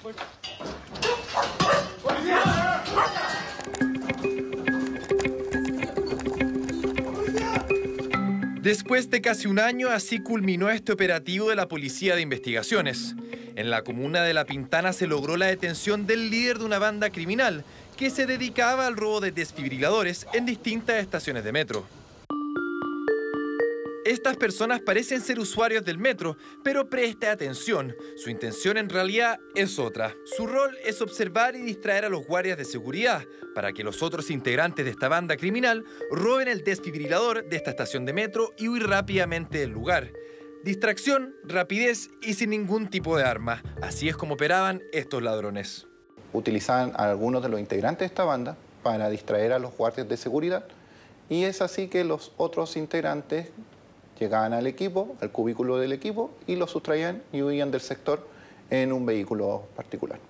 Después de casi un año, así culminó este operativo de la Policía de Investigaciones. En la comuna de La Pintana se logró la detención del líder de una banda criminal que se dedicaba al robo de desfibriladores en distintas estaciones de metro. Estas personas parecen ser usuarios del metro, pero preste atención, su intención en realidad es otra. Su rol es observar y distraer a los guardias de seguridad para que los otros integrantes de esta banda criminal roben el desfibrilador de esta estación de metro y huir rápidamente del lugar. Distracción, rapidez y sin ningún tipo de arma. Así es como operaban estos ladrones. Utilizaban a algunos de los integrantes de esta banda para distraer a los guardias de seguridad y es así que los otros integrantes llegaban al equipo, al cubículo del equipo y lo sustraían y huían del sector en un vehículo particular.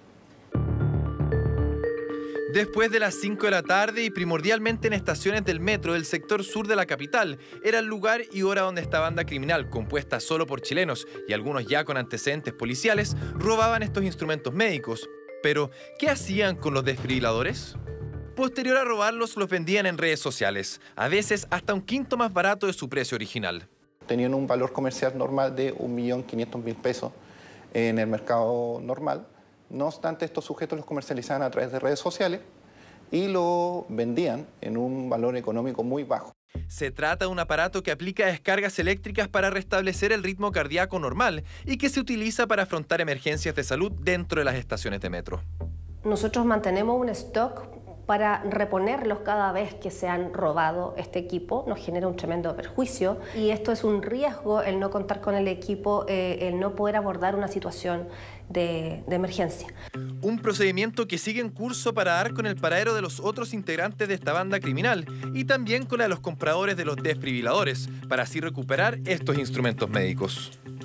Después de las 5 de la tarde y primordialmente en estaciones del metro del sector sur de la capital, era el lugar y hora donde esta banda criminal, compuesta solo por chilenos y algunos ya con antecedentes policiales, robaban estos instrumentos médicos. Pero, ¿qué hacían con los desfibriladores? Posterior a robarlos, los vendían en redes sociales, a veces hasta un quinto más barato de su precio original. Tenían un valor comercial normal de 1.500.000 pesos en el mercado normal. No obstante, estos sujetos los comercializaban a través de redes sociales y lo vendían en un valor económico muy bajo. Se trata de un aparato que aplica descargas eléctricas para restablecer el ritmo cardíaco normal y que se utiliza para afrontar emergencias de salud dentro de las estaciones de metro. Nosotros mantenemos un stock para reponerlos cada vez que se han robado este equipo. Nos genera un tremendo perjuicio y esto es un riesgo, el no contar con el equipo, el no poder abordar una situación de emergencia. Un procedimiento que sigue en curso para dar con el paradero de los otros integrantes de esta banda criminal y también con la de los compradores de los desfibriladores, para así recuperar estos instrumentos médicos.